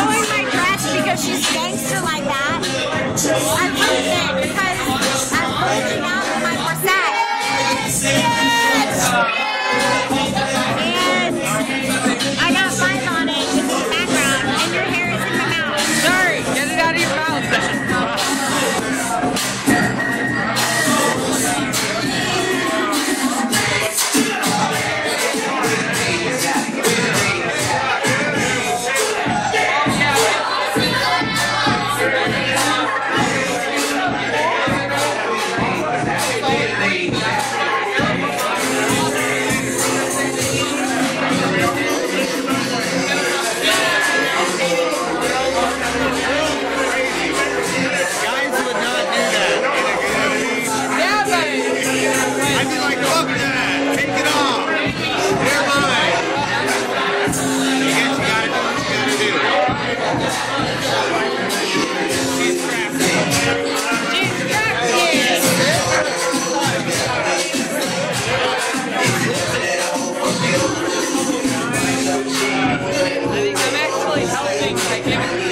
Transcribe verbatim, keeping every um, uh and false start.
showing my dress because she's gangster like that. I lose it because I'm holding out of my corset. And I got flies on it in the background, and your hair is in my mouth. Sorry, get it out of your mouth then. I think I'm actually helping by giving